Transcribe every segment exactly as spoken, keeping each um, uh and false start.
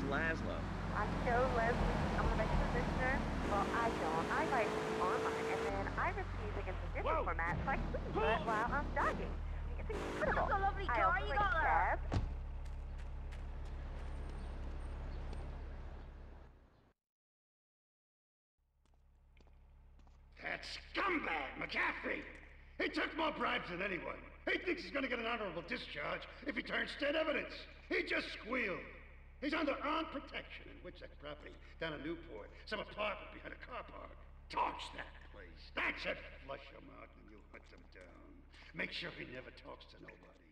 Laszlo? I'm Joe Leslie. I'm a commissioner. Well, I don't. I write online, and then I receive music in some different formats, so I can listen to it while I'm jogging. It's incredible. That's a lovely I car also you like got there. jazz. That scumbag, McCaffrey! He took more bribes than anyone. He thinks he's gonna get an honorable discharge if he turns state evidence. He just squealed. He's under armed protection in Witchek property down in Newport. Some apartment behind a car park. Torch that place. That's it. Flush him out and you hunt him down. Make sure he never talks to nobody.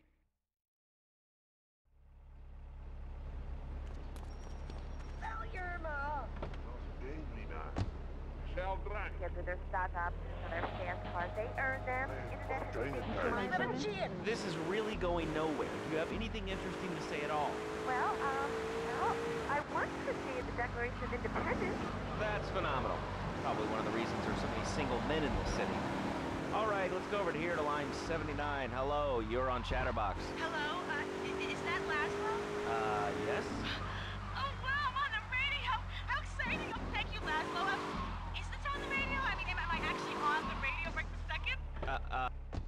Failure, Ma! Kids with their stock options for their fast cars, they earn them. Internet has been This is really going nowhere. Do you have anything interesting to say at all? Well, um, well, I once received the Declaration of Independence. That's phenomenal. Probably one of the reasons there's so many single men in this city. All right, let's go over to here to line seventy-nine. Hello, you're on Chatterbox. Hello, uh, is that Laszlo? Uh, yes? Oh, wow, I'm on the radio! How exciting! Oh, thank you, Laszlo. Um, is this on the radio? I mean, am I actually on the radio right this second? Uh, uh...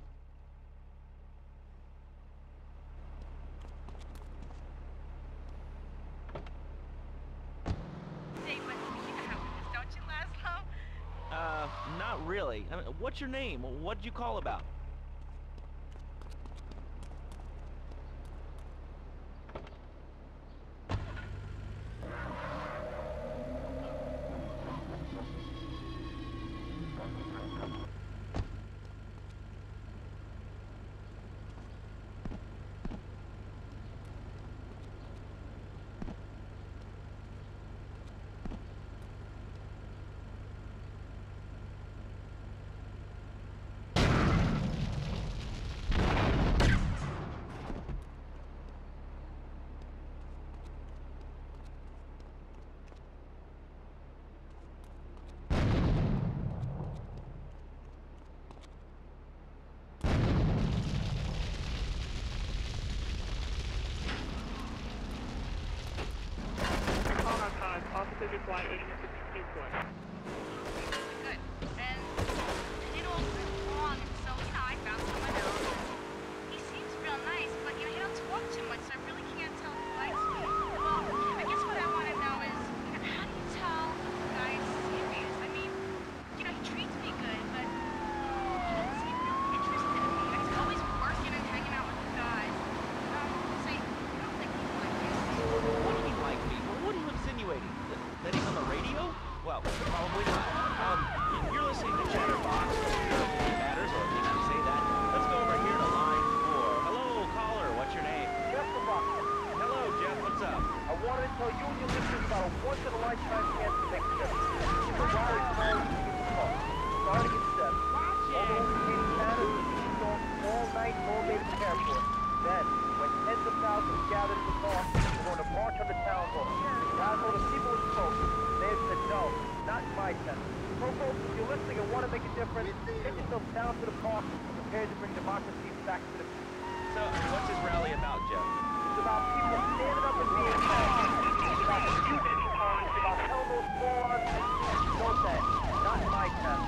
Say, but you have this, don't you, Laszlo? Uh, not really. I mean, what's your name? What'd you call about? Good. And it did all wrong, and so, you know, I found someone else. He seems real nice, but, you know, he don't talk too much, so I really can't tell if he likes me. Well, I guess what I want to know is, you know, how do you tell a guy is serious? I mean, you know, he treats me good, but he doesn't seem real interested in me. He's always working and hanging out with the guys. Um, say, I don't think he's like this. What do you mean like me? What are you insinuating? That, that he's on the radio? Well, probably not. Um, you're listening to Chatterbox. It matters, or at least you say that. Let's go over here to line four. Hello, caller. What's your name? Jeff from Rockford. Hello, Jeff. What's up? I wanted to tell you and your listeners about a once-in-a-lifetime chance to make a difference. The water is all you can talk. Starting at seven. All the Canadian Canada will storm all night, all day to prepare for it. Then, when tens of thousands gather in the park, we're going to march on the town hall. Laszlo, the people have spoken. They have said no, not in my tent. So folks, if you're listening and want to make a difference, get yourself down to the park and prepare to bring democracy back to the people. So, what's this rally about, Jeff? It's about people standing up and being mad. It's about the youth. It's about telling those morons, no thanks, not in my tent.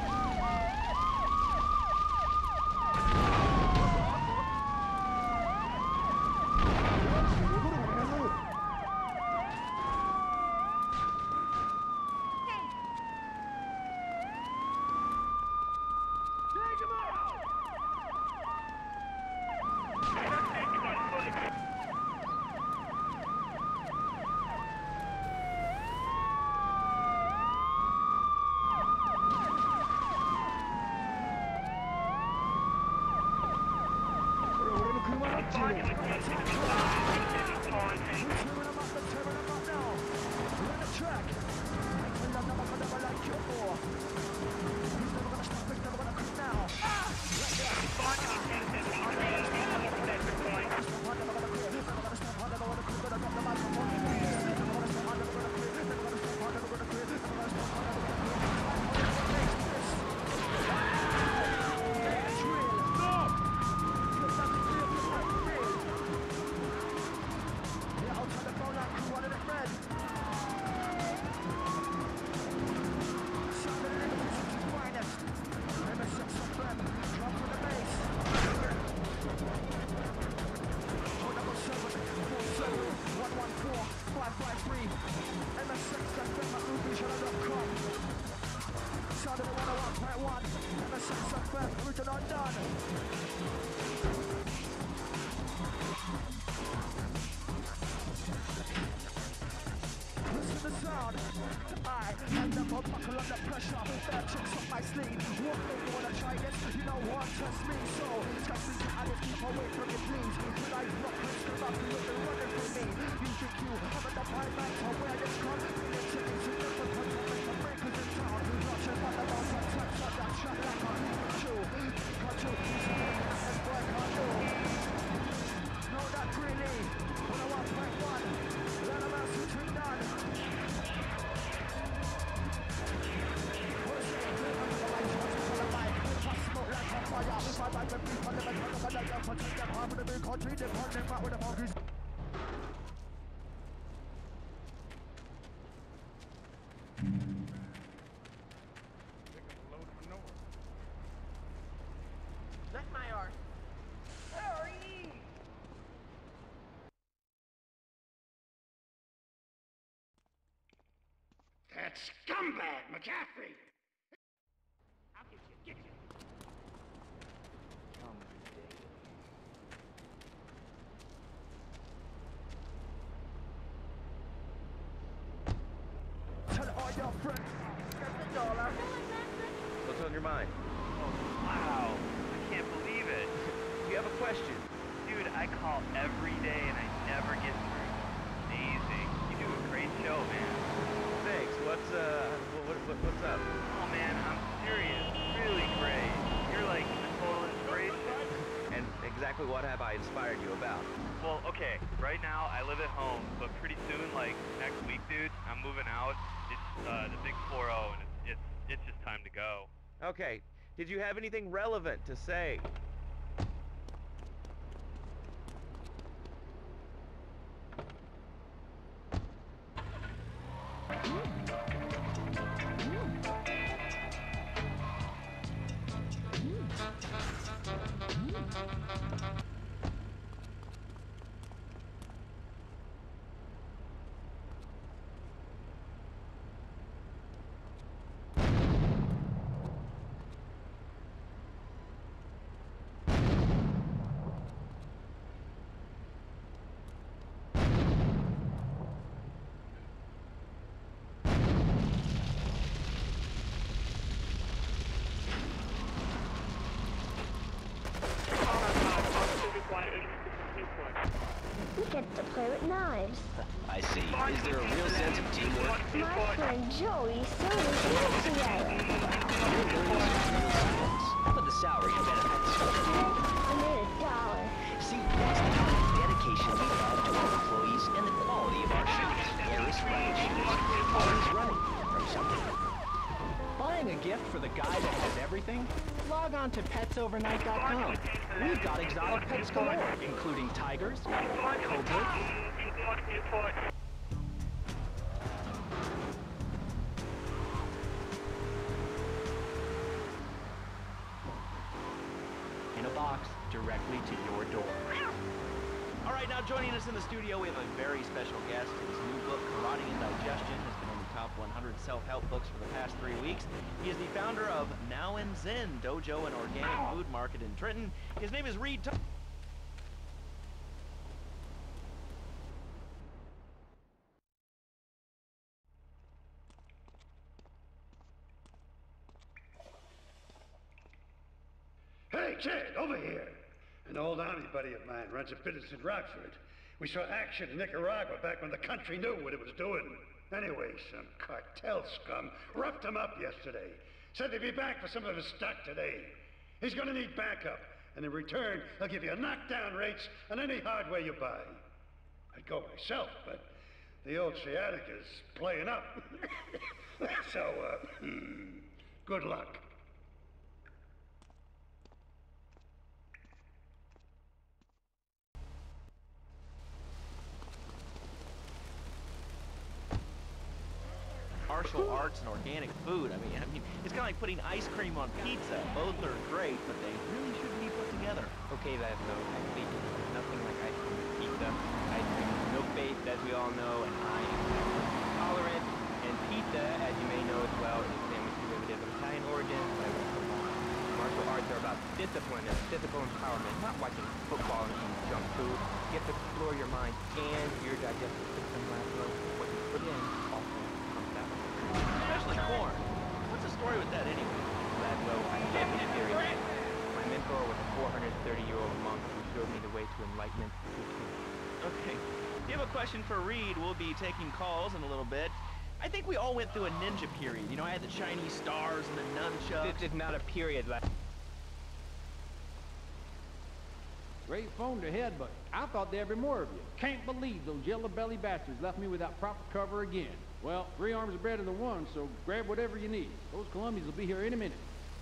suspect, original done. Listen to the sound. I am the buckle under pressure. Bad tricks up my sleeve. What make you wanna try this? You don't want to test me, so trust me to honest, keep away from me, please. When I rock, Chris, the rock, you've been running from me. You think you have a divine man to where this come? Bring it to me, to different countries, make the breakers in town. Watching what the boss and touch of that shot like a Pikachu. Pikachu, he's a man, that's what I do. No, not really. one oh one point one. Let them ask what we done. That's my arse. Sorry. That scumbag, McCaffrey! I'll get you, get you. Come today. Tell all your friends. That's a dollar. What's on your mind? Wow, I can't believe it. Do you have a question? Dude, I call every day and I never get through. Amazing. You do a great show, man. Thanks. What's, uh, what, what, what's up? Oh man, I'm serious. Really great. You're like a total inspiration. And exactly what have I inspired you about? Well, okay, right now I live at home, but pretty soon, like next week, dude, I'm moving out. It's uh, the big four oh, and it's, it's, it's just time to go. Okay. Did you have anything relevant to say? We get to play with knives. I see. Is there a real sense of teamwork? My friend Joey so is together. How about the salary and benefits? I made a dollar. See, that's the kind of dedication we have to our employees and the quality of our shoes. Harris Running Shoes. Always running from something. Buying a gift for the guy that has everything? Log on to pets overnight dot com. We've got exotic pets galore, including tigers, cobras, in a box directly to your door. All right, now joining us in the studio, we have a very special guest. His new book, Karate and Digestion, has been in the top one hundred self-help books for the past three weeks. He is the founder of Now and Zen Dojo and Organic Food Market in Trenton. His name is Reed Thomas. Hey, Chad, over here. An old army buddy of mine runs a business in Rockford. We saw action in Nicaragua back when the country knew what it was doing. Anyway, some cartel scum roughed him up yesterday. Said they'd be back for some of his stock today. He's gonna need backup, and in return, I'll give you knockdown rates on any hardware you buy. I'd go myself, but the old sciatica's playing up. So, uh, good luck. Martial arts and organic food. I mean, I mean, it's kind of like putting ice cream on pizza. Both are great, but they really shouldn't be put together. Okay, that though, actually, nothing like ice cream and pizza. Ice cream is milk-based, as we all know, and I am tolerant. And pizza, as you may know as well, is a sandwich derivative of Italian origin, but I went for martial Discipline is physical empowerment, not watching football and eating junk food. You have to explore your mind and your digestive system, Laszlo. What you put in also comes out. Especially corn. What's the story with that anyway? Laszlo, I can't be serious. My mentor was a four hundred thirty-year-old monk who showed me the way to enlightenment. Okay. If you have a question for Reed, we'll be taking calls in a little bit. I think we all went through a ninja period. You know, I had the Chinese stars and the nunchucks. This is not a period, Laszlo. Great phone to head, but I thought there'd be more of you. Can't believe those yellow-belly bastards left me without proper cover again. Well, three arms are better than one, so grab whatever you need. Those Colombians will be here any minute.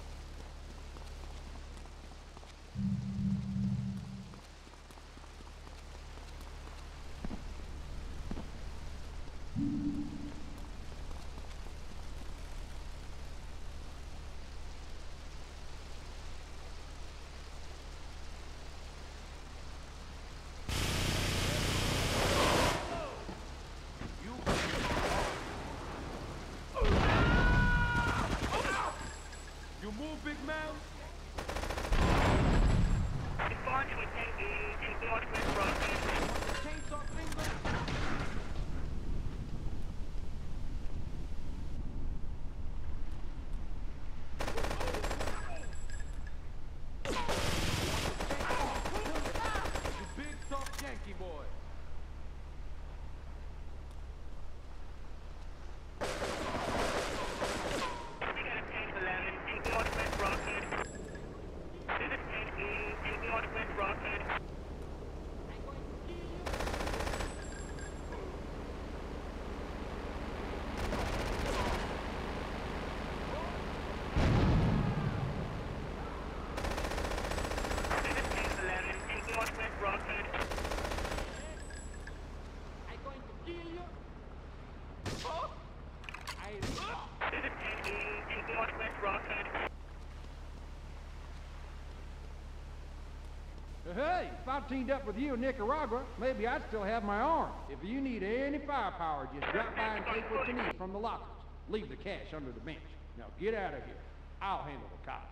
Hey, if I teamed up with you in Nicaragua, maybe I'd still have my arm. If you need any firepower, just drop by and take what you need from the lockers. Leave the cash under the bench. Now get out of here. I'll handle the cops.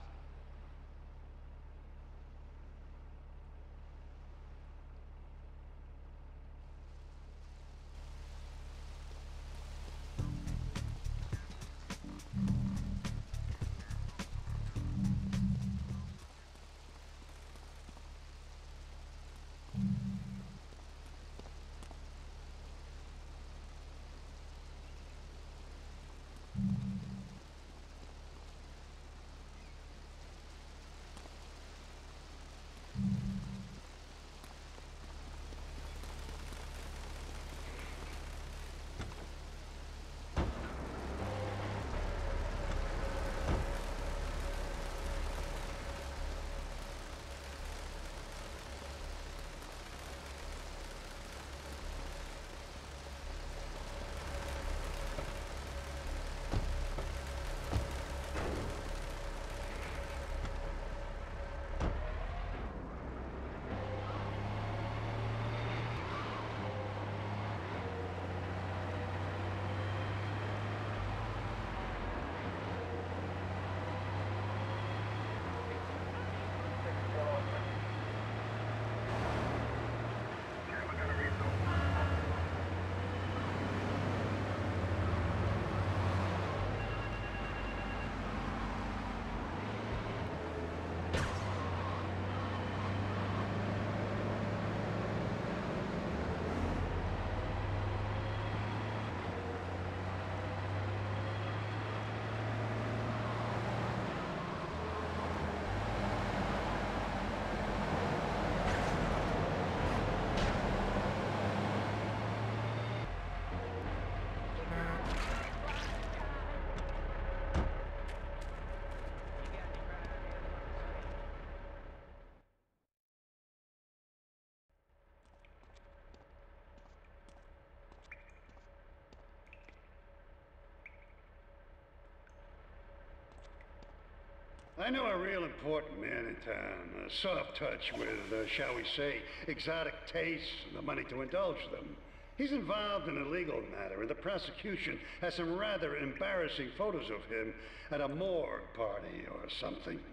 I know a real important man in town, a soft touch with, uh, shall we say, exotic tastes and the money to indulge them. He's involved in a legal matter, and the prosecution has some rather embarrassing photos of him at a morgue party or something.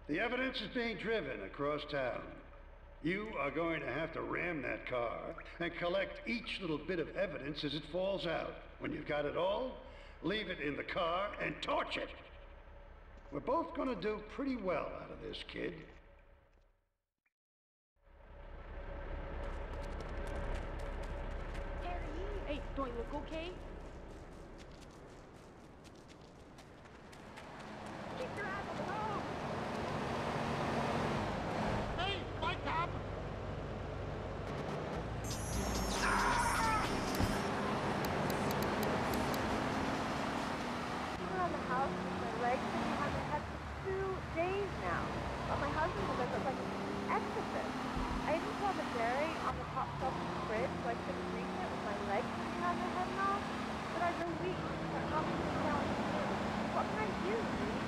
The evidence is being driven across town. You are going to have to ram that car and collect each little bit of evidence as it falls out. When you've got it all, leave it in the car and torch it. We're both going to do pretty well out of this, kid. Harry! Hey, do I look okay? Keep your eyes on the road! Hey, my cop! Around the house with my legs and behind my head for two days now. But my husband will make it like an exorcist. I even saw the berry on the top shelf of the fridge so I couldn't reach it with my legs behind my head and all. But I've been weak, but how can you tell me? What can I do, Lee?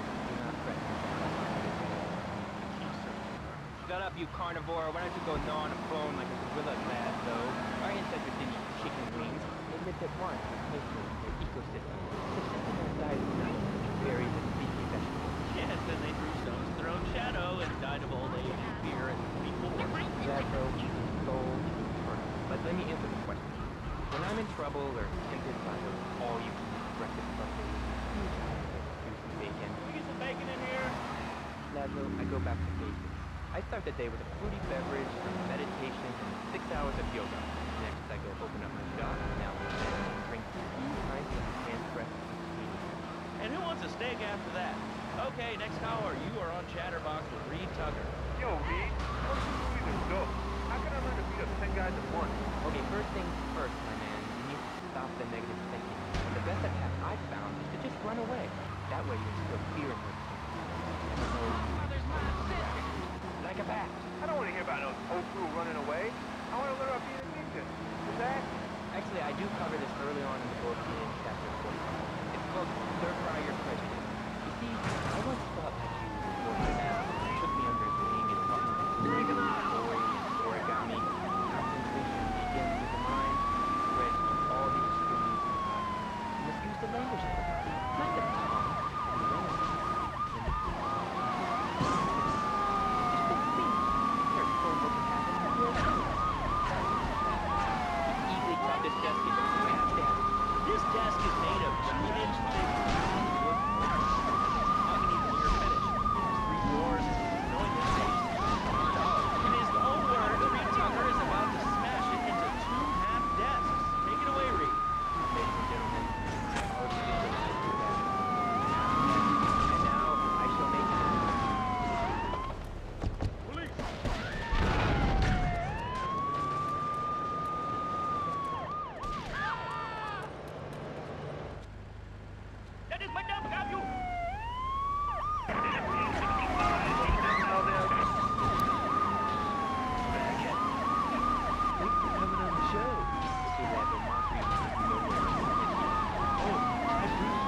Shut up, you carnivore. Why don't you go gnaw on a bone like a gorilla lad, though? Our ancestors didn't eat chicken wings. They lived at once in nature, their ecosystem. Subsisting on diet of nuts, berries, and leafy vegetables. Yes, and they threw stones to their own shadow and died of old age, fear, and people. Zagro, soul, eternal. But let me answer the question. When I'm in trouble or tempted by those all-you-can-eat breakfast buffets, juicy bacon. Can we get some bacon in here? Lazlo, I go back to basics. I start the day with a fruity beverage, some meditation, and six hours of yoga. Next, I go open up my shop, now and drink two pints of hand-pressed tea. And who wants a steak after that? Okay, next caller, you are on Chatterbox with Reed Tucker. Yo, Reed, how did you do this dope? How can I learn to beat up ten guys at once? Okay, first things first, my man. You need to stop the negative thinking. And the best attack I've found is to just run away. That way you instill fear in her. Mother's my sister! Like a bat. I don't want to hear about no whole crew running away. I want to learn about being a ninja. Is that? Actually, I do cover this early on in the book in chapter forty-five. It's called Stir Fry Your Prejudice. You see, I once thought that you were my master. You took me under his wing and taught me toys, origami, concentration begins with the mind, spread to all the extremities of the body. You must use the language of the body, not the tongue. And then, in the This desk is half down. This desk is made of two-inch thick wood. Mahogany clear finish. Three drawers, knowing this station. In his own words, Reed Tucker is about to smash it into two half desks. Take it away, Reed. Ladies and gentlemen, our tradition is to that. And now I shall make it. Police! That is my dumb got you! Thanks for coming on the show. See that the mockery was nowhere. Oh, I appreciate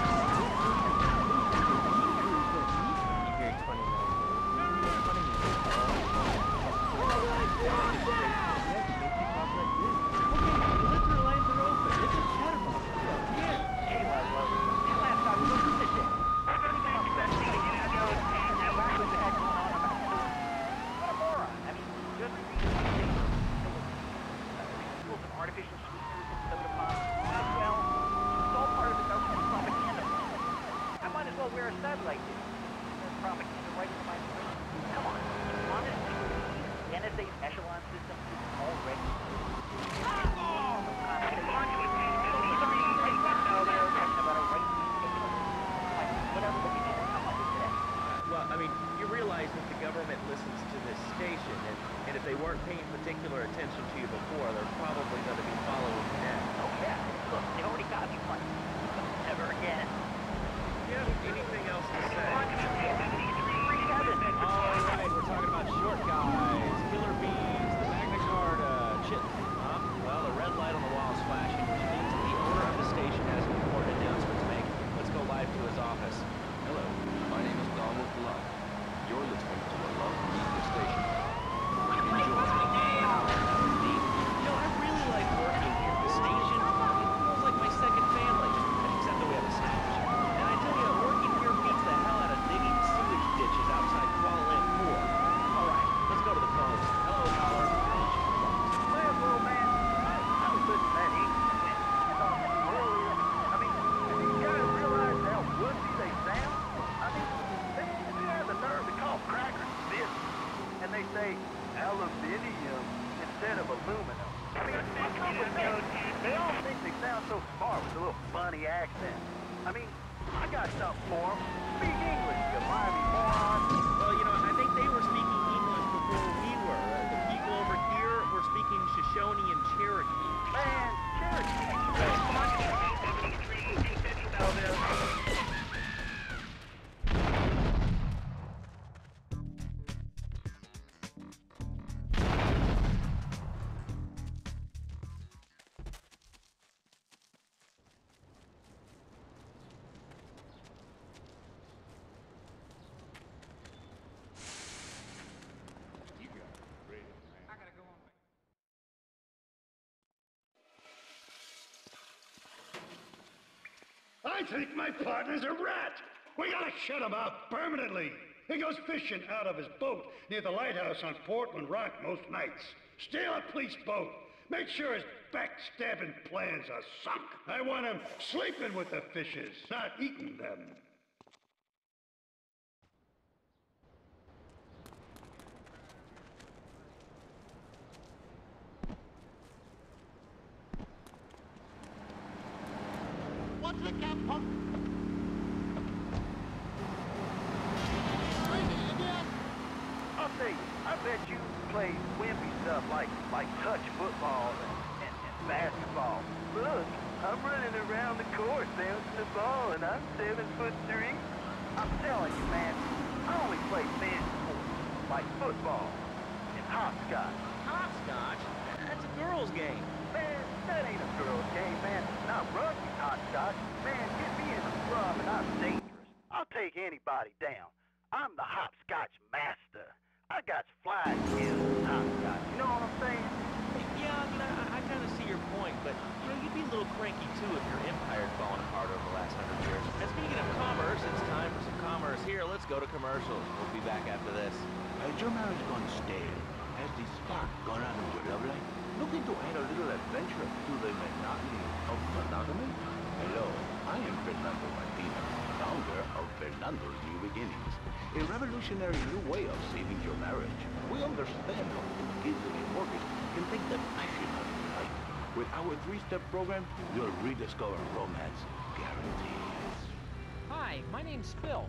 You're very funny, Lazlo. You're funny. Yes, you make me talk like this. Okay, the listener lines are open. This is Chatterbox. Yeah. Hey, Lazlo. That last time we looked at this shit. What the heck going on about this? What a moron. I mean, just read the thing. Pull some artificial sweeteners and soda pop. Well, it's all part of the government propaganda plan. I might as well wear a satellite dish. There's propaganda right into my brain. Come on. Honestly, the N S A's echelon system is already... Well, I mean, you realize that the government listens to this station, and, and if they weren't paying particular attention to you before, they're probably going to be following you now. Oh, yeah. Look, they already got me once. Never again. Do you have anything else to say? All right, we're talking about short guys, killer bees, the Magna Carta, chit. Huh? Well, the red light on the wall is flashing, which means that the owner of the station has an important announcement to make. Let's go live to his office. Hello, my name is Donald Blunt. You're listening to a Love Media station. Enjoy. You know, I really like working here. The station, it feels like my second family, except that we have a snatch. And I tell you, working accent. I mean, I got something for them. Speak English, you Miami moron. Well, you know, I think they were speaking English before we were. Uh, the people over here were speaking Shoshone and Cherokee. Man, Cherokee. Come on. Tell them. I think my partner's a rat. We gotta shut him out permanently. He goes fishing out of his boat near the lighthouse on Portland Rock most nights. Steal a police boat. Make sure his backstabbing plans are sunk. I want him sleeping with the fishes, not eating them. What's the cap, punk? I'll tell you, I bet you play wimpy stuff like like touch football and, and, and basketball. Look, I'm running around the court bouncing the ball and I'm seven foot three. I'm telling you, man, I only play men's sports like football and hopscotch. Hopscotch? That's a girl's game. Man, that ain't a girl's game, man. Not rugby hopscotch. Man, get me in the scrum and I'm dangerous. I'll take anybody down. I'm the hopscotch master. I got fly skills in hopscotch. You know what I'm saying? Yeah, I mean, I, I kind of see your point, but, you know, you'd be a little cranky, too, if your empire had fallen apart over the last hundred years. And speaking of commerce, it's time for some commerce here. Let's go to commercials. We'll be back after this. Has your marriage gone stale? Has the spark gone out of your love life? Looking to add a little adventure to the monotony of monogamy? Hello, I am Fernando Martinez, founder of Fernando's New Beginnings, a revolutionary new way of saving your marriage. We understand how two kids in a mortgage can take the passion out of your life. With our three-step program, you'll rediscover romance guaranteed. Hi, my name's Phil.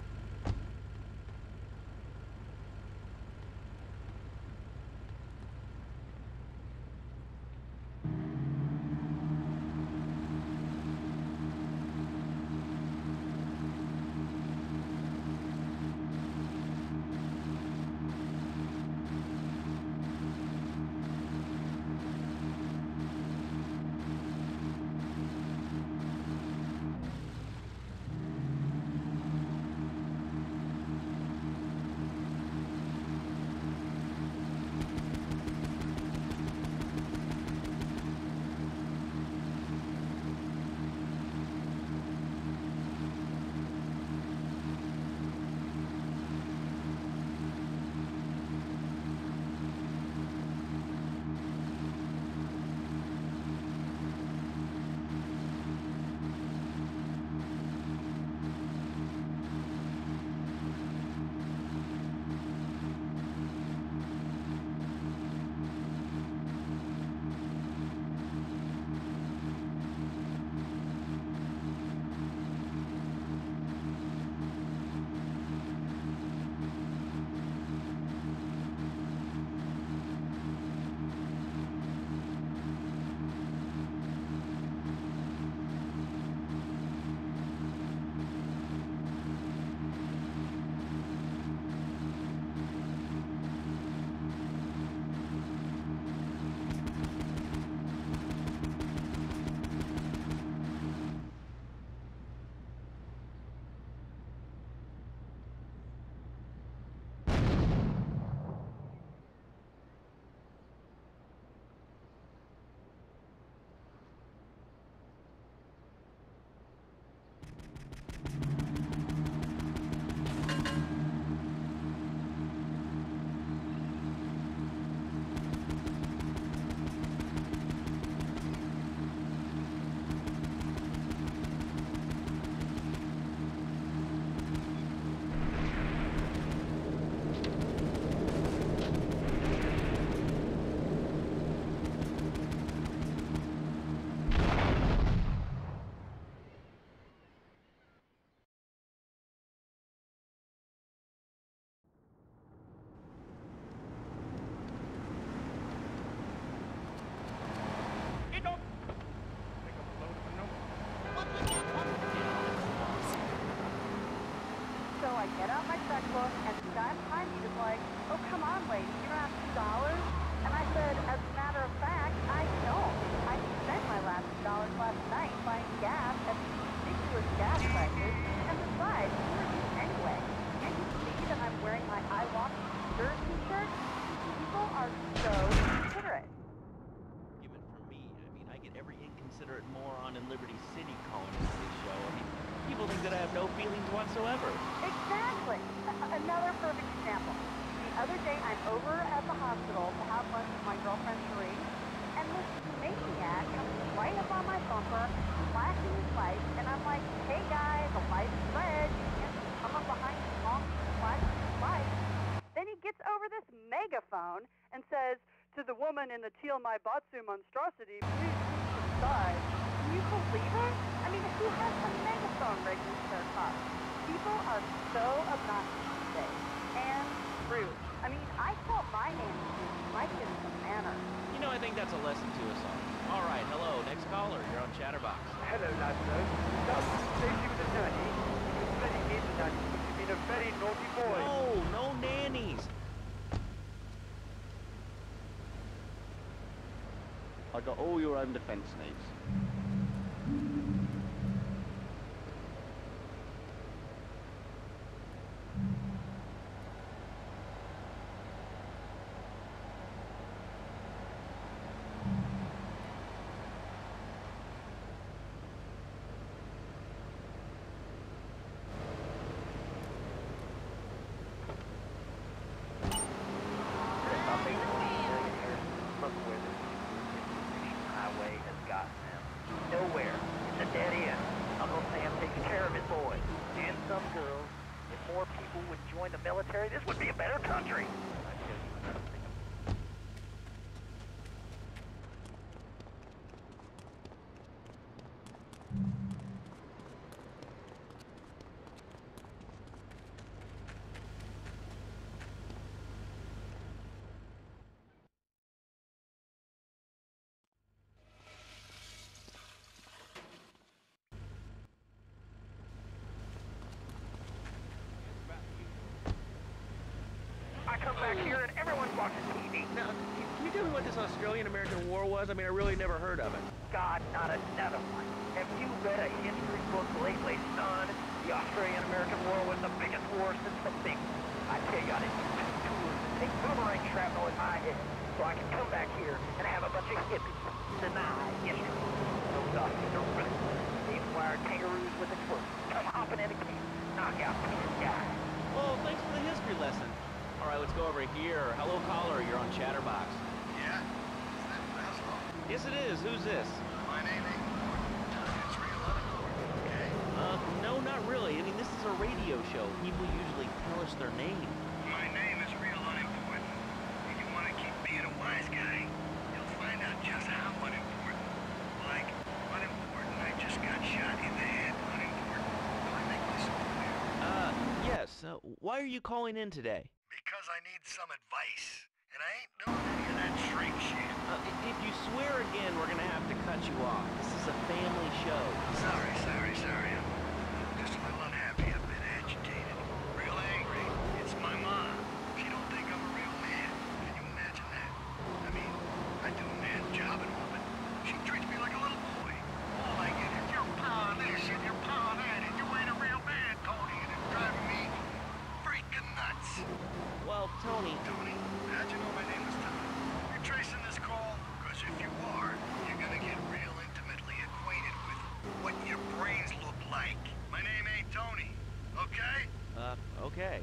So I get out my checkbook, and the guy behind me is like, oh, come on, lady, you don't have two dollars? And I said, as a matter of fact, I don't. I spent my last two dollars last night buying gas at these ridiculous gas prices. And besides, who are you anyway? Can't you see that I'm wearing my I Walk Stir t-shirt? People are so considerate. Given for me, I mean, I get every inconsiderate moron in Liberty City calling into this show. I mean, people think that I have no feelings whatsoever. Exactly. A- another perfect example. The other day, I'm over at the hospital to have lunch with my girlfriend Cherie, and this maniac comes right up on my bumper, flashing his lights, and I'm like, hey guys, the light is red, you can't come up behind me honking and flashing his lights. Then he gets over this megaphone and says, to the woman in the teal my batsu monstrosity, please move to the side. Can you believe it? I mean, who has a megaphone rigged into their car? People are so obnoxious these days. And rude. I mean, I felt my name might get some manners. You know, I think that's a lesson to us all. All right, hello, next caller. You're on Chatterbox. Hello, Laszlo. No, Stacy was a nanny. He was very mean to nanny. You've been a very naughty boy. No, no nannies. I got all your own defense needs. This would be a better country. I come back here and everyone's watching T V. Now, can you tell me what this Australian-American War was? I mean, I really never heard of it. God, not another one. Have you read a history book lately, son? The Australian-American War was the biggest war since the big one. I tell you, I didn't use two tours to take boomerang shrapnel in my head so I can come back here and have a bunch of hippies deny history. Those Aussies are ruthless. They fire kangaroos with explosives, come hopping in a cave, knock out ten guys. Well, thanks for the history lesson. All right, let's go over here. Hello, caller. You're on Chatterbox. Yeah? Is that Laszlo? Yes, it is. Who's this? My name ain't Gordon. It's real unimportant, okay? Uh, no, not really. I mean, this is a radio show. People usually tell us their name. My name is real unimportant. If you want to keep being a wise guy, you'll find out just how unimportant. Like, unimportant, I just got shot in the head. Unimportant. Do I make myself clear? Uh, yes. Uh, why are you calling in today? Because I need some advice. And I ain't doing any of that shrink shit. Uh, if you swear again, we're gonna have to cut you off. This is a family show. Sorry, sorry, sorry. I'm just a little unhappy. I've been agitated. Real angry. It's my mom. She don't think I'm a real man. Can you imagine that? I mean, I do a man's job and all, but she treats me like a little boy. All I get is your pa this and your pa that, and you ain't a real man, Tony, and it's driving me freaking nuts. Well, Tony... Tony, how'd you know my name was Tony? You're tracing this call? Because if you are, you're gonna get real intimately acquainted with what your brains look like. My name ain't Tony, okay? Uh, okay.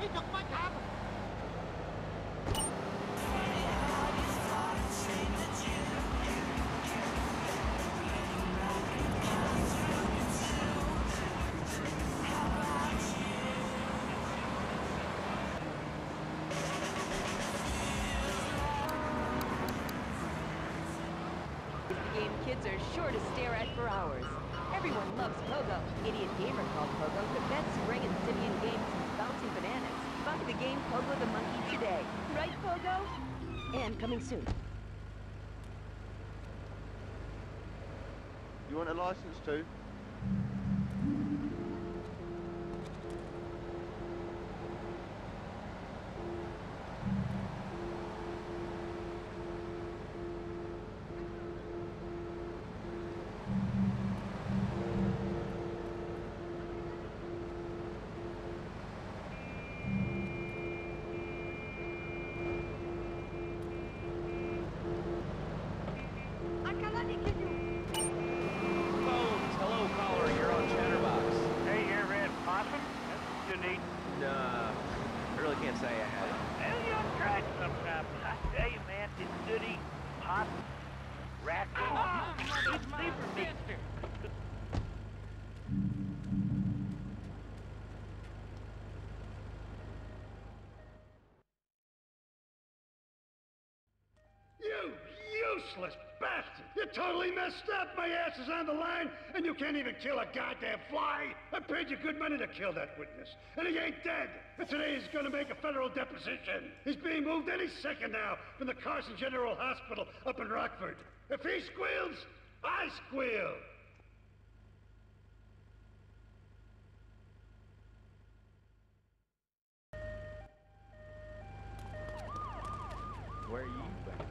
He took my cab. Game kids are sure to stare at for hours. Everyone loves Pogo. Idiot Gamer called Pogo the best spring and simian game since Bouncing Bananas. Buy the game Pogo the Monkey today. Right, Pogo? And coming soon. You want a license too? Phones, hello caller, you're on Chatterbox. Hey, you ever had possum? That's what you need. Nah, I really can't say I have. Well, you ought to try it sometime. I tell you, man, it's good eating. Possum, raccoon, it's zebra meat. You useless bastard! You totally messed up! My ass is on the line, and you can't even kill a goddamn fly! I paid you good money to kill that witness, and he ain't dead! And today he's gonna make a federal deposition! He's being moved any second now from the Carson General Hospital up in Rockford. If he squeals, I squeal! Where are you back?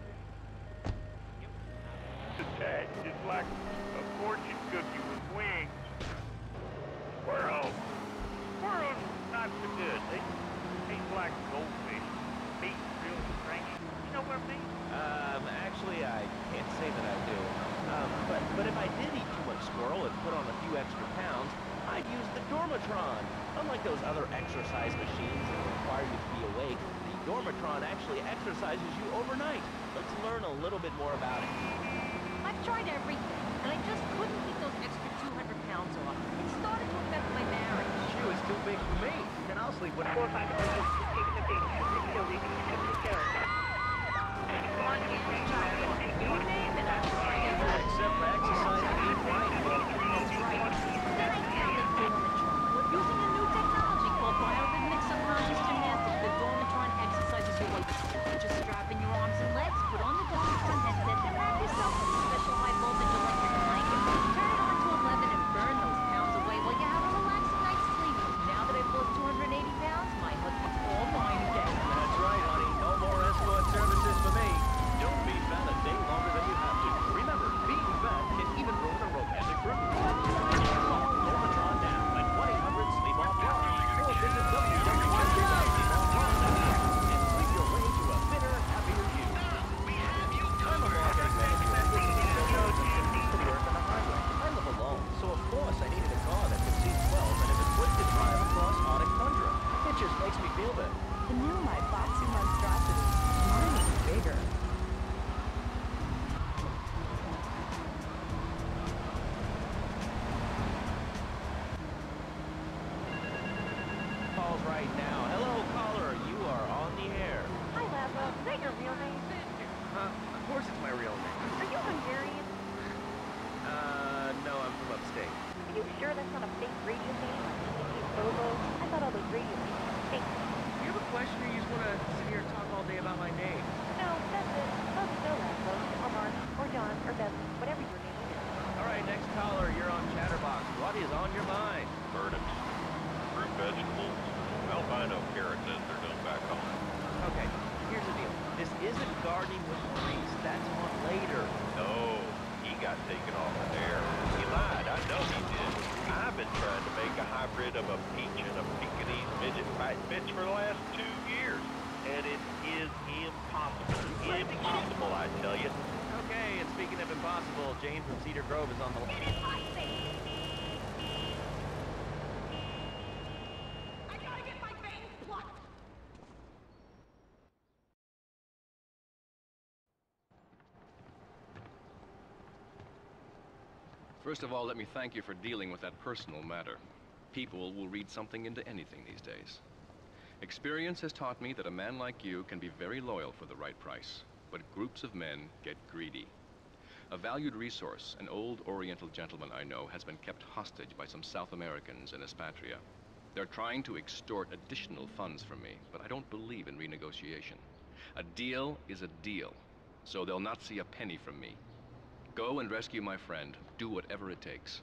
Attached, just like a fortune cookie with wings. Squirrel! Squirrels not so good. They taste like goldfish. Meat real stringy. You know what I mean? Um, actually, I can't say that I do. Um, but, but if I did eat too much squirrel and put on a few extra pounds, I'd use the Dormatron. Unlike those other exercise machines that require you to be awake, the Dormatron actually exercises you overnight. Let's learn a little bit more about it. I've tried everything, and I just couldn't keep those extra two hundred pounds off. It started to affect my marriage. She was too big for me, and I'll sleep with her. Four, five, six, eight, fifteen, sixty, sixty, You name it, I'll try it. Except for exercise and eat right. That's right. Then I found the Dormatron. Using a new technology called biorhythmic subconscious gymnastics, the Dormatron exercises your weight. Just strap in your arms and legs, put on the Dormatron headset, and wrap yourself in a special high voltage electric blanket. Turn it on to eleven and burn those pounds away while you have a relaxing night's sleep. Now that I've lost two hundred eighty pounds, my husband's all mine again. That's right, honey. No more escort services for me. Don't be fat a day longer than you have to. Remember, being fat can even ruin a romantic group. Call Dormatron now at one eight hundred sleep off line or visit w w w dot sleep off line dot com and sleep your way to a fitter, happier you. I'm a law-abiding man who has to work on the highway. I live alone, so of course I needed a car that could see twelve and is equipped to drive across Arctic tundra. It just makes me feel better. The new my boxy monstrosity. Mine is bigger. Calls right now. Hello, caller. You are on the air. Hi, Laszlo. Is that your real name? Uh, of course it's my real name. Are you Hungarian? Uh, no, I'm from upstate. Are you sure that's not a fake radio name? Like Bobo? I thought all those radio names were fake. Do you have a question or you just want to sit here and talk all day about my name? No, that's it. Love to know Laszlo, or Mark, or John, or Bevan, whatever your name is. All right, next caller. You're on Chatterbox. What is on your mind? Turnips, fruit vegetables, albino carrots as they're done back home. Okay, here's the deal. This isn't gardening with Maurice. That's on later. No, he got taken off the air. He lied. I know he did. I've been trying to make a hybrid of a peach and a Pekingese midget fight bitch for the last two years. And it is impossible. Impossible, I tell you. Okay, and speaking of impossible, Jane from Cedar Grove is on the line. I gotta get my veins First of all, let me thank you for dealing with that personal matter. People will read something into anything these days. Experience has taught me that a man like you can be very loyal for the right price, but groups of men get greedy. A valued resource, an old Oriental gentleman I know, has been kept hostage by some South Americans in Espatria. They're trying to extort additional funds from me, but I don't believe in renegotiation. A deal is a deal, so they'll not see a penny from me. Go and rescue my friend. Do whatever it takes.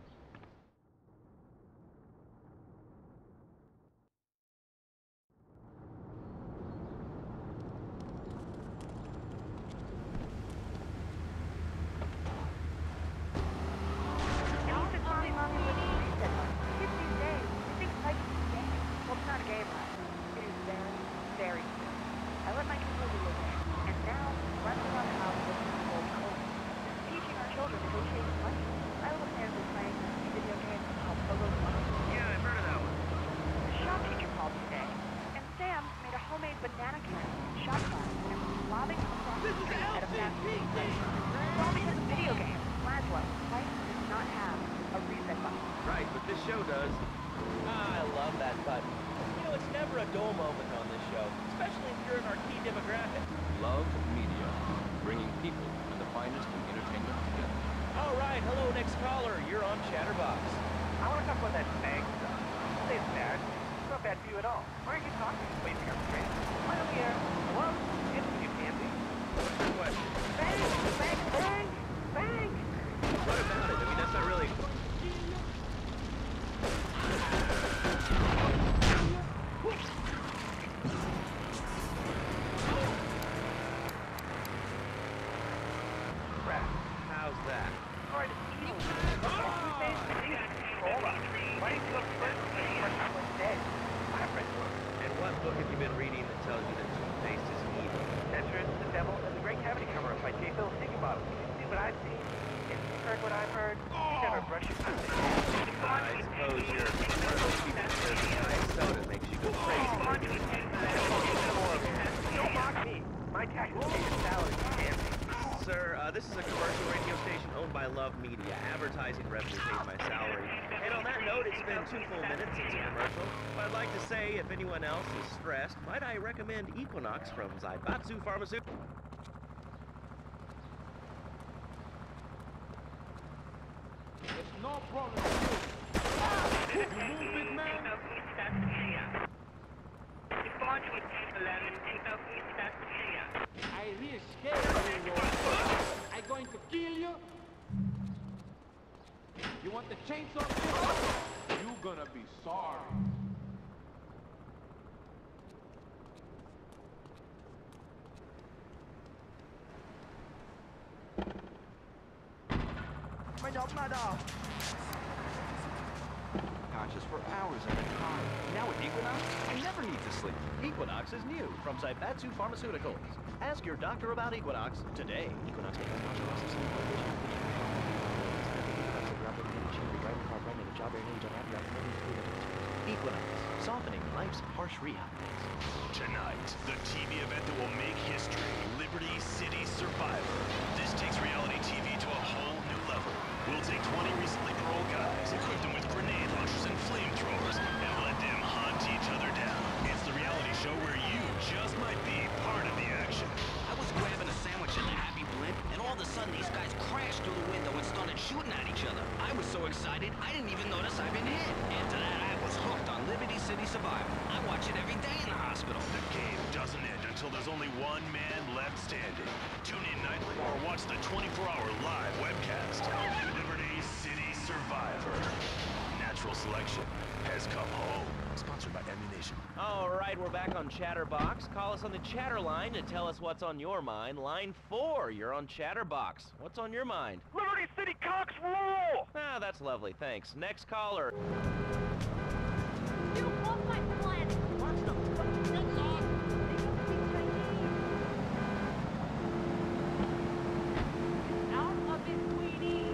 Might I recommend Equinox from Zaibatsu Pharmaceutical? It's no problem. You move, big man. I really scared you. I going to kill you. You want the chainsaw? You gonna be sorry. Conscious for hours at a time. Now with Equinox, I never need to sleep. Equinox is new from Zaibatsu Pharmaceuticals. Ask your doctor about Equinox today. Equinox Equinox, softening life's harsh realities. Tonight, the T V event that will make history, Liberty City Survivor. This takes reality T V to a whole new level. We'll take twenty recently paroled guys, equip them with grenade launchers and flamethrowers, and let them hunt each other down. It's the reality show where you just might be part of the action. I was grabbing a sandwich in the Happy Blimp, and all of a sudden these guys crashed through the window and started shooting at each other. I was so excited, I didn't even notice I'd been hit. After that, I was hooked on Liberty City Survivor. I watch it every day in the hospital. The game doesn't end until there's only one man left standing. Tune in nightly or watch the twenty-four hour live webcast. Liberty City Survivor. Natural selection has come home. Sponsored by Ammunition. All right, we're back on Chatterbox. Call us on the chatter line to tell us what's on your mind. Line four, you're on Chatterbox. What's on your mind? Liberty City Cox rule! Ah, that's lovely, thanks. Next caller. You want my planet? Watch the fucking thing off! Out of it, Queenie!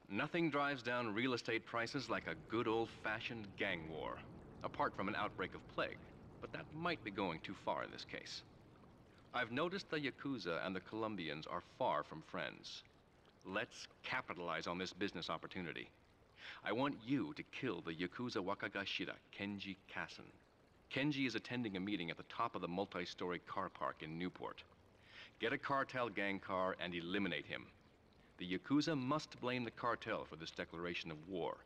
Nothing drives down real estate prices like a good old-fashioned gang war, apart from an outbreak of plague. But that might be going too far in this case. I've noticed the Yakuza and the Colombians are far from friends. Let's capitalize on this business opportunity. I want you to kill the Yakuza Wakagashira, Kenji Kassen. Kenji is attending a meeting at the top of the multi-story car park in Newport. Get a cartel gang car and eliminate him. The Yakuza must blame the cartel for this declaration of war.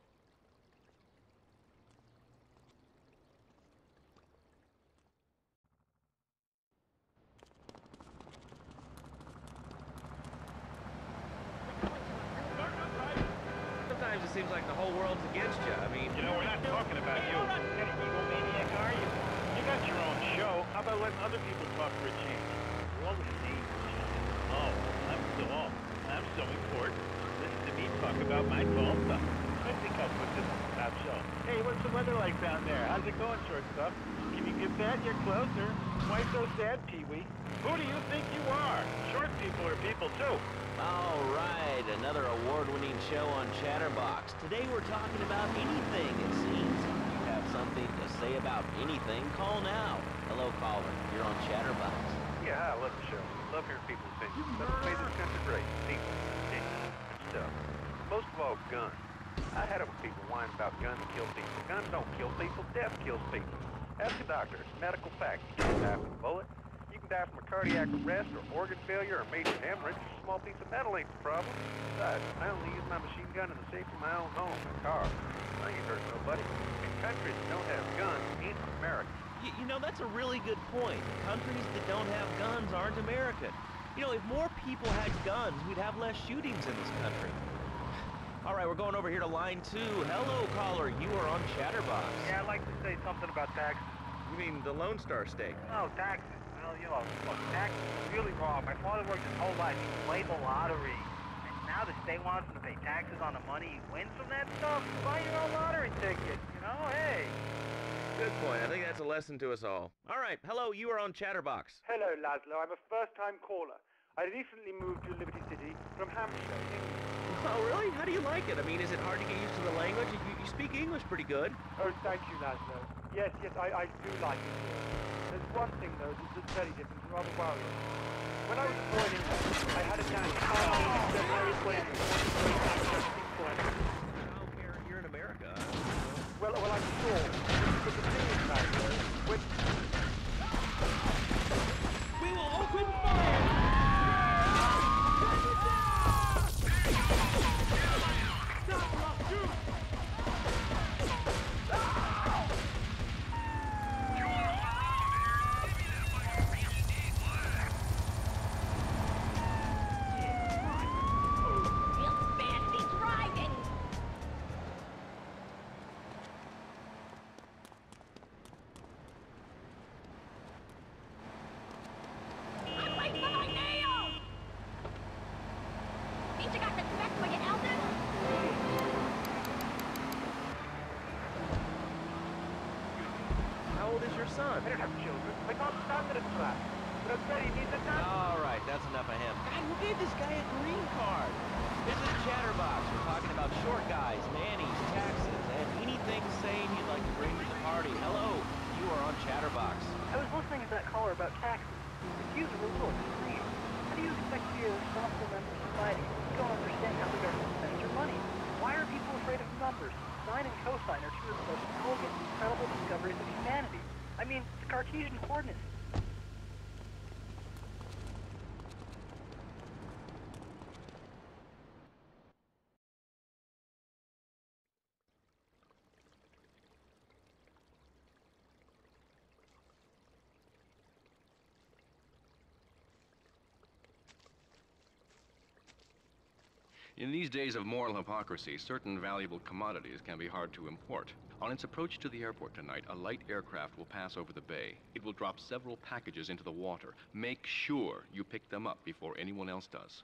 Sometimes it seems like the whole world's against you. I mean, You know, we're not talking about you. You're not an evil maniac, are you? You got your own show. How about letting other people talk for a change? What was the name? Oh, I'm so off. I'm so important. Listen to me talk about my tall stuff. I think I'll put this on the top shelf. Hey, what's the weather like down there? How's it going, shortstop? Can you get that? You're closer. Why so sad, Pee-wee? Who do you think you are? Short people are people, too. All right, another award-winning show on Chatterbox. Today we're talking about anything, it seems. If you have something to say about anything, call now. Hello, caller. You're on Chatterbox. Yeah, I love the show. Love hearing people's opinions. That's what made this country great. People, opinions, and stuff. Most of all, guns. I had it with people whining about guns kill people. Guns don't kill people. Death kills people. Ask a doctor. It's a medical fact. You can't die from a bullet. You can die from a cardiac arrest or organ failure or major hemorrhage. A small piece of metal ain't the problem. Besides, I only use my machine gun in the safe of my own home, my car. I ain't hurt nobody. And countries that don't have guns ain't America. You, you know, that's a really good point. Countries that don't have guns aren't American. You know, if more people had guns, we'd have less shootings in this country. All right, we're going over here to line two. Hello, caller. You are on Chatterbox. Yeah, I'd like to say something about taxes. You mean the Lone Star State? Oh, taxes. Well, you know, look, taxes are really wrong. My father worked his whole life. He played the lottery. And now the state wants him to pay taxes on the money he wins from that stuff. Buy your own lottery ticket, you know? Hey. Good point. I think that's a lesson to us all. All right, hello. You are on Chatterbox. Hello, Laszlo. I'm a first-time caller. I recently moved to Liberty City from Hampshire, England. Oh, really? How do you like it? I mean, is it hard to get used to the language? You, you speak English pretty good. Oh, thank you, Laszlo. Yes, yes, I, I do like it here. There's one thing, though, that's, that's very different and rather worrying. When I was born in England, I had a nanny. Oh, that Mary Quinn wanted to bring back something for me. How care you're in America? Well, well, I'm sure. But the thing is, Laszlo, when... We will open fire! Son. I don't have children. My mom's not in a class. But I'm ready. Needs a time. All right, that's enough of him. God, who gave this guy a green card? This is Chatterbox. We're talking about short guys, nannies, taxes, and anything sane you'd like to bring to the party. Hello, you are on Chatterbox. I was listening to that caller about taxes. The views are a little extreme. How do you expect to be a responsible member of society if you don't understand how the government spends your money? Why are people afraid of numbers? Sine and cosine are two of the most elegant, incredible discoveries of humanity. I mean, the Cartesian coordinates. In these days of moral hypocrisy, certain valuable commodities can be hard to import. On its approach to the airport tonight, a light aircraft will pass over the bay. It will drop several packages into the water. Make sure you pick them up before anyone else does.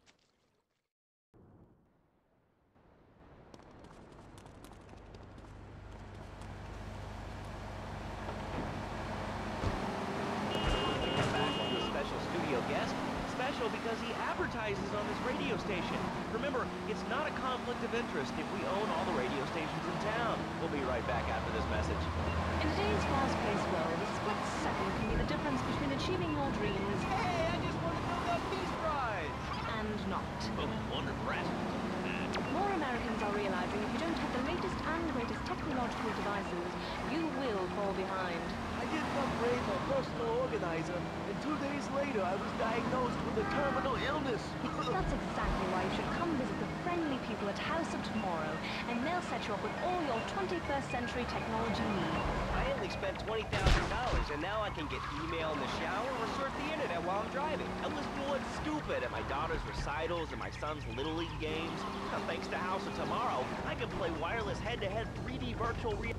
Back on the special studio guest. Special because he advertises on this radio station. Remember, it's not a conflict of interest if we own all the radio stations in town. We'll be right back after this message. In today's fast-paced world, a split second can be the difference between achieving your dreams... Hey, I just want to know the Peace Prize! ...and not. Oh, wonder breast. More Americans are realizing if you don't have the latest and greatest technological devices, you will fall behind. I didn't upgrade my personal organizer, and two days later I was diagnosed with a terminal illness. That's exactly why you should come visit the friendly people at House of Tomorrow, and they'll set you up with all your twenty-first century technology needs. I only spent twenty thousand dollars, and now I can get email in the shower or surf the internet while I'm driving. I listen to what's stupid at my daughter's recitals and my son's Little League games. Now, thanks to House of Tomorrow, I can play wireless head-to-head three D virtual reality.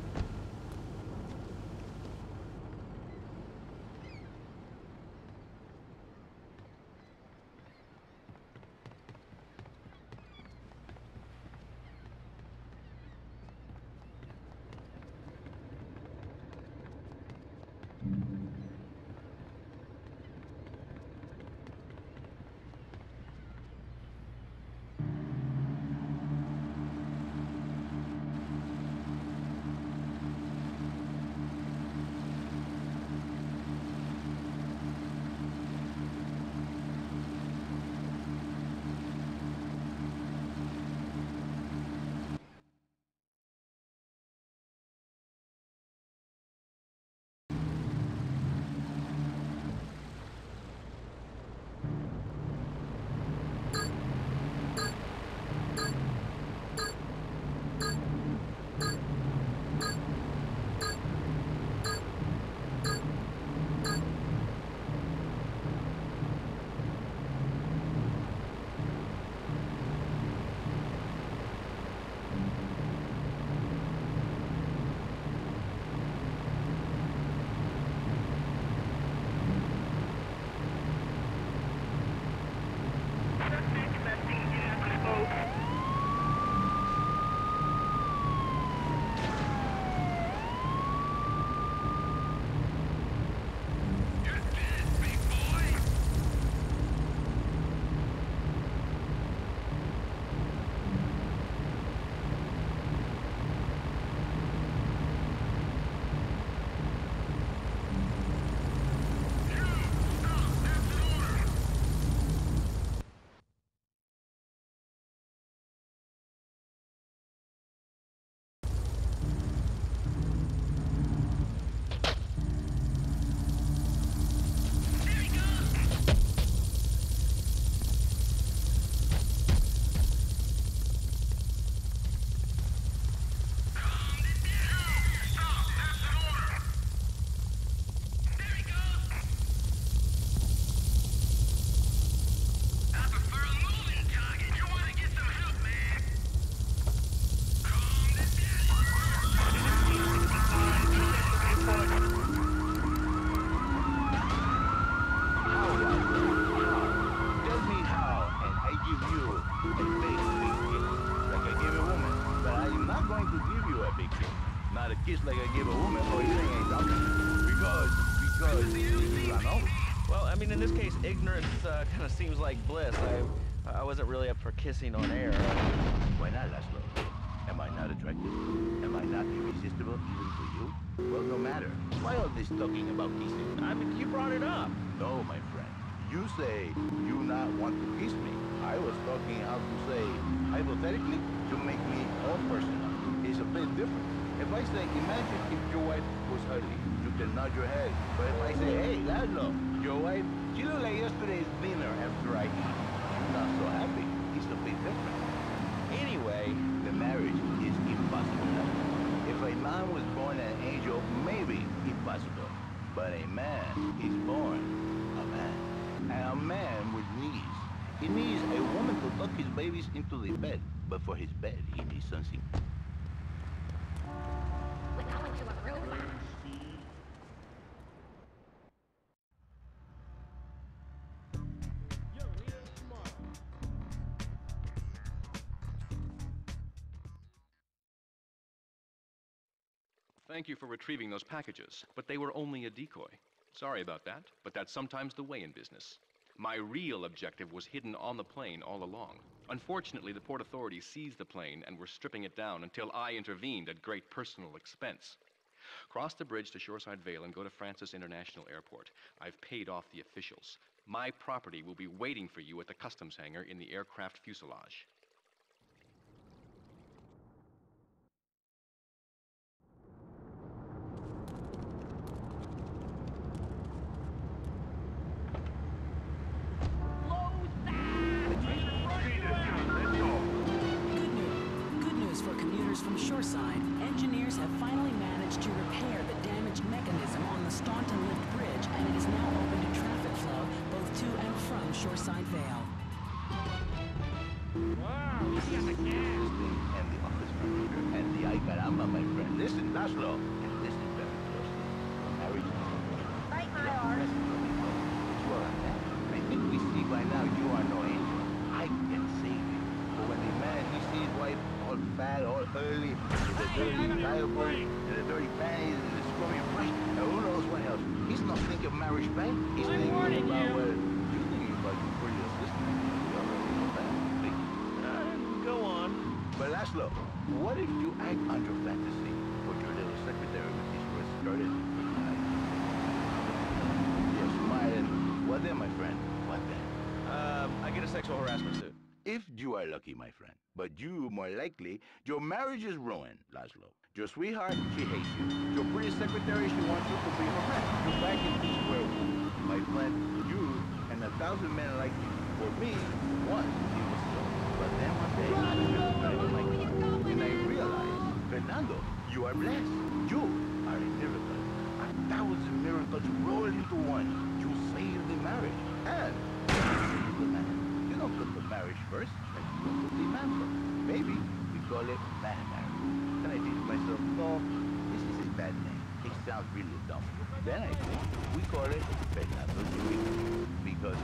kiss like I give a woman, or you ain't talking. Because, because you run over. Well, I mean, in this case, ignorance uh, kind of seems like bliss. I, I wasn't really up for kissing on air. Why not, Laszlo? Am I not attractive? Am I not irresistible even for you? Well, no matter. Why all this talking about kissing? I mean, you brought it up. No, my friend. You say you not want to kiss me. I was talking how to say, hypothetically, to make me more personal. It's a bit different. If I say, imagine if your wife was ugly, you can nod your head. But if I say, hey, Laszlo, your wife, she looked like yesterday's dinner after I eat. You're not so happy. It's a bit different. Anyway, the marriage is impossible. If a man was born an angel, maybe impossible. But a man is born a man. And a man with needs. He needs a woman to tuck his babies into the bed. But for his bed, he needs something. We're going to a robot. Thank you for retrieving those packages, but they were only a decoy. Sorry about that, but that's sometimes the way in business. My real objective was hidden on the plane all along. Unfortunately, the port authorities seized the plane and were stripping it down until I intervened at great personal expense. Cross the bridge to Shoreside Vale and go to Francis International Airport. I've paid off the officials. My property will be waiting for you at the customs hangar in the aircraft fuselage. From Shoreside, engineers have finally managed to repair the damaged mechanism on the Staunton Lift Bridge, and it is now open to traffic flow both to and from Shoreside Vale. Wow, he's got the gas. And the office manager and the ay caramba, my friend. Listen, Laszlo, and listen very closely. Marriage. Night, my art. Sure, I think we see by now you are no angel. I can save you. But when the man, he sees wife all fat, all early, with the dirty diaper, and the dirty panties, and the scrubby brush, and who knows what else. He's not thinking of marriage bank. He's I'm thinking warning about, you. well, you're thinking about your pretty assistant. You already know that. Uh, go on. But Laszlo, what if you act under fantasy? Put your little secretary with these words started. You're smiling. What then, my friend? What then? Um, I get a sexual harassment suit. If you are lucky, my friend. But you, more likely, your marriage is ruined, Laszlo. Your sweetheart, she hates you. Your pretty secretary, she wants you to be her friend. You're back into square one. My friend, you and a thousand men like you. For me, once he was so. But then one day, I was driving my car, and I realized, Fernando, you are blessed. You are a miracle. A thousand miracles rolled into one. You saved the marriage. And you saved the man. You don't put the marriage first, and you don't put the man first. Maybe we call it man marriage. Then I think to myself, no, this is a bad name. It sounds really dumb. Then I think we call it Fernando Luis, because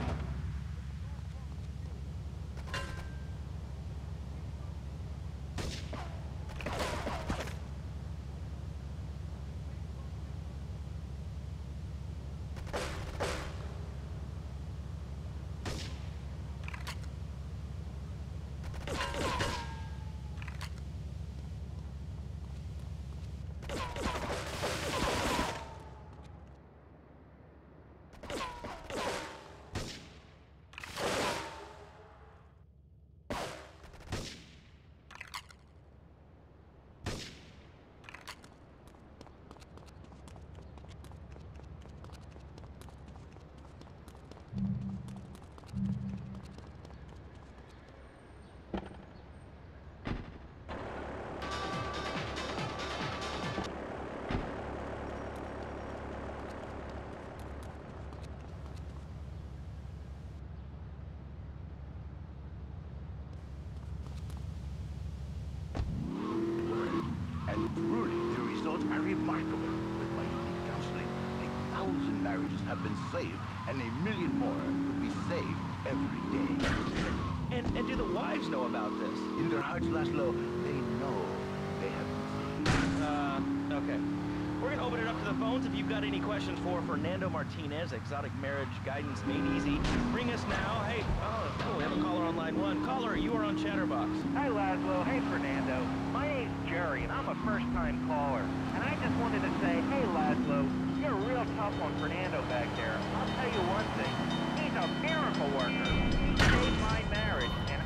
remarkable. With my unique counseling, a thousand marriages have been saved, and a million more will be saved every day. And, and do the wives know about this? In their hearts, Laszlo, they know they have been saved. Uh, okay. We're gonna open it up to the phones. If you've got any questions for Fernando Martinez, Exotic Marriage Guidance Made Easy, ring us now. Hey, oh, oh, we have a caller on line one. Caller, you are on Chatterbox. Hi, Laszlo. Hey, Fernando. My name's Jerry, and I'm a first-time caller. And I just wanted to say, hey, Laszlo, you're a real tough one, Fernando back there. I'll tell you one thing. He's a miracle worker. He saved my marriage, and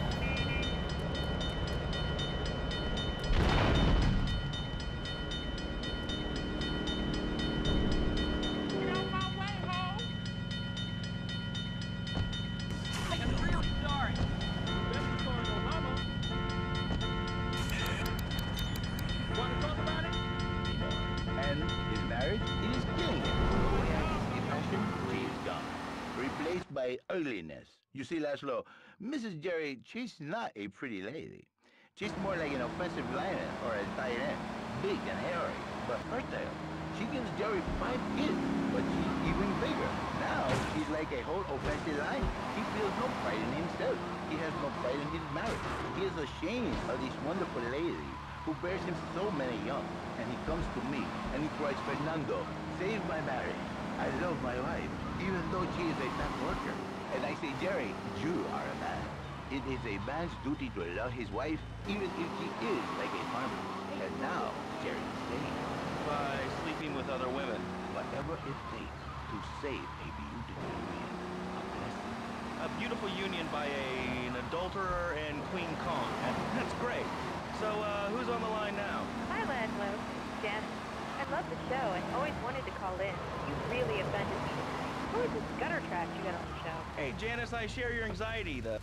ugliness. You see, Laszlo, Missus Jerry, she's not a pretty lady. She's more like an offensive lineman or a tight end, big and hairy, but fertile. She gives Jerry five kids, but she's even bigger. Now, she's like a whole offensive line. He feels no pride in himself. He has no pride in his marriage. He is ashamed of this wonderful lady who bears him so many young. And he comes to me, and he cries, Fernando, save my marriage. I love my wife, even though she is a tough worker. And I say, Jerry, you are a man. It is a man's duty to love his wife, even if she is like a farmer. And now, Jerry saying, By sleeping with other women. whatever it takes to save a beautiful union. A blessing. A beautiful union by a, an adulterer and Queen Kong. That, that's great. So, uh, who's on the line now? Hi, Laszlo. Jen. I love the show and always wanted to call in. You really offended me. Who is this gutter trash you got on the show? Hey, Janice, I share your anxiety. The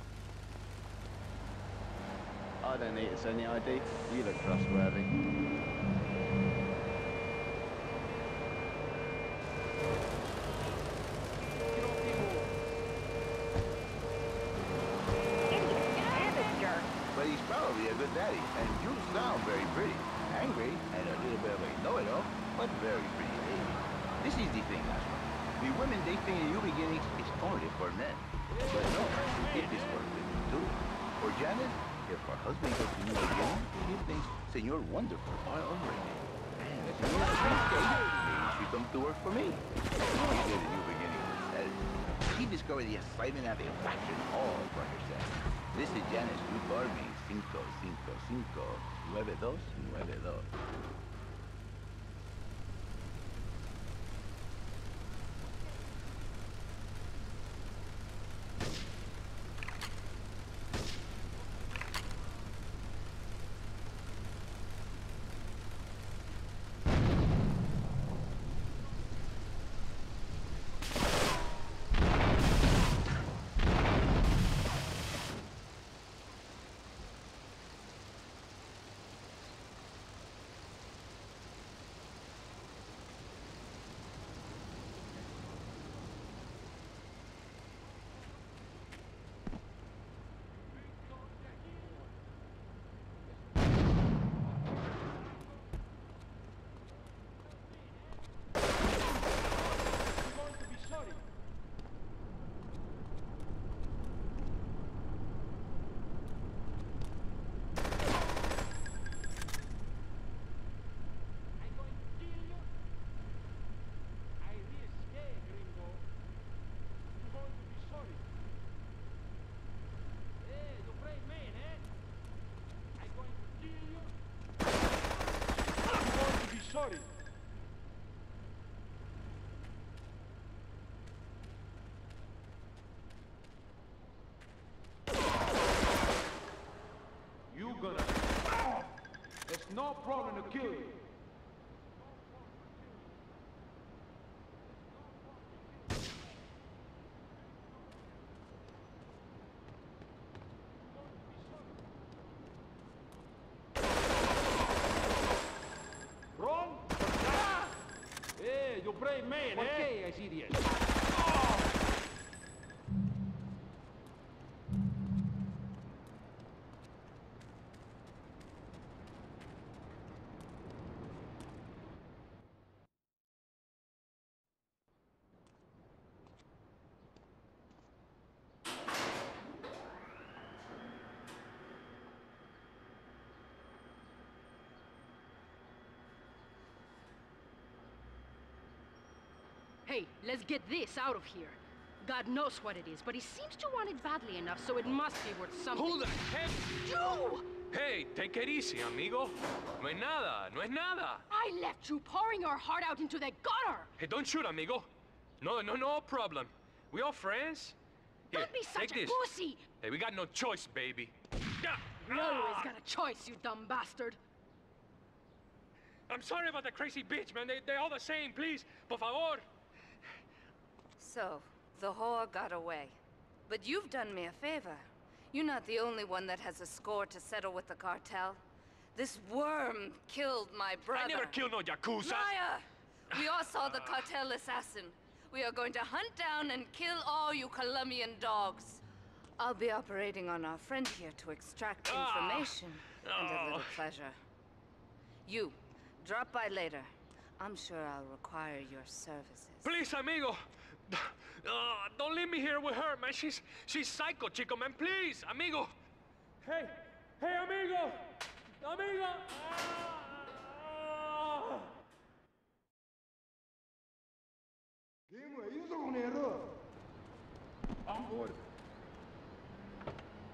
I don't need to send the I D. You look trustworthy. But he's probably a good daddy, and you sound very pretty. Angry, and a little bit of a know-it-all, but very pretty lady. This is the thing, Laszlo. The women they think in you beginnings is only for men. But no, it is for women too. For Janet, if her husband goes to new beginning, he thinks Senor Wonderful all over again. And Senor Cheesecake, maybe she come to work for me. She did a new beginning herself. She discovered the excitement of a fashion all for herself. This is Janice. You call me cinco, cinco, cinco, nueve dos, nueve dos. Sorry. You gonna... It's no problem to kill you. You brave man, ¿Por eh? qué es idiota? Hey, let's get this out of here. God knows what it is, but he seems to want it badly enough, so it must be worth something. Who the heck? You! Hey, take it easy, amigo. No es nada, no es nada. I left you pouring your heart out into the gutter! Hey, don't shoot, amigo. No, no, no problem. We all friends? Here, Don't be such take a this. pussy! Hey, we got no choice, baby. Yeah. You always got a choice, you dumb bastard. I'm sorry about the crazy bitch, man. They, they're all the same, please. Por favor. So, the whore got away. But you've done me a favor. You're not the only one that has a score to settle with the cartel. This worm killed my brother. I never killed no Yakuza. Liar! We all saw the cartel assassin. We are going to hunt down and kill all you Colombian dogs. I'll be operating on our friend here to extract information and a little pleasure. You, drop by later. I'm sure I'll require your services. Please, amigo. Uh, don't leave me here with her, man. She's she's psycho, chico, man. Please, amigo. Hey, hey, amigo, amigo. Ah. Game way, you on there, look. I'm ordered.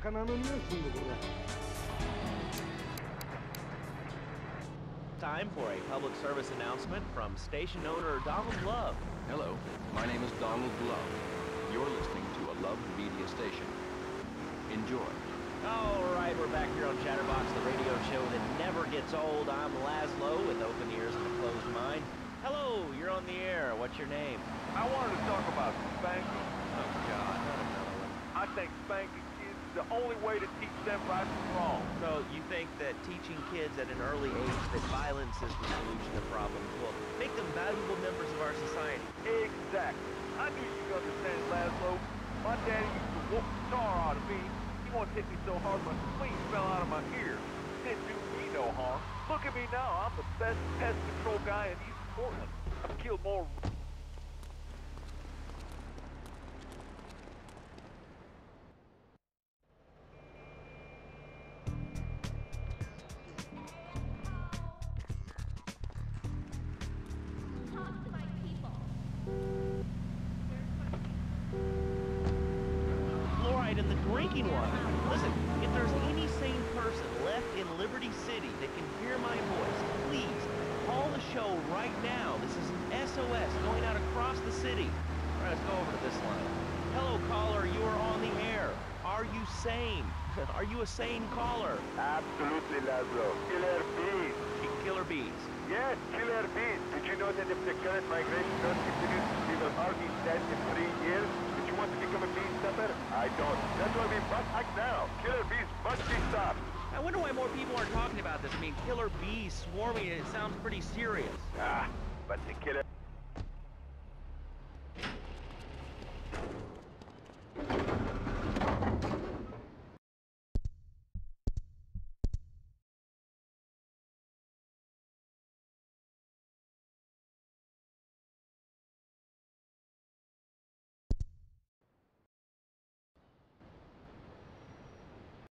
Time for a public service announcement from station owner Donald Love. Hello, my name is Donald Love. You're listening to a Love Media station. Enjoy. All right, we're back here on Chatterbox, the radio show that never gets old. I'm Laszlo with open ears and a closed mind. Hello, you're on the air. What's your name? I wanted to talk about spanking. Oh, God, not another one. I think spanking kids is the only way to teach them right from wrong. So you think that teaching kids at an early age that violence is the solution to problems will make them valuable members of our society? Exactly. I knew you'd understand, Laszlo. My daddy used to whoop the tar out of me. He once hit me so hard my spleen fell out of my ear. Didn't do me no harm. Look at me now. I'm the best pest control guy in East Portland. I've killed more... Fluoride in the drinking water. Listen, if there's any sane person left in Liberty City that can hear my voice, please call the show right now. This is an S O S going out across the city. All right, let's go over to this line. Hello, caller. You are on the air. Are you sane? Are you a sane caller? Absolutely, Laszlo. Killer bees. Killer bees. Yes, killer bees. Did you know that if the current migration does continue, we will all be dead in three years? Did you want to become a bee stopper? I don't. That's why we must act now. Killer bees must be stopped. I wonder why more people aren't talking about this. I mean, killer bees swarming, it sounds pretty serious. Ah, but the killer